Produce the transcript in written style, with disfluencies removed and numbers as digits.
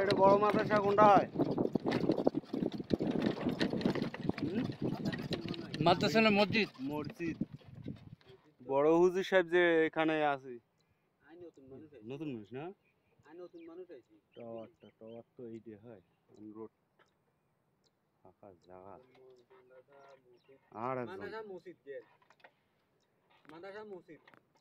এটা বড় মাদ্রাসা কোনটা হয়? মাদ্রাসা না মসজিদ? মসজিদ। বড় হুজুর সাহেব যে এখানে আছে। নতুন মানুষ না? টাওয়ার তো এইটা হয় রোড ফাঁকা জায়গা আর একজন মাদ্রাসা মসজিদ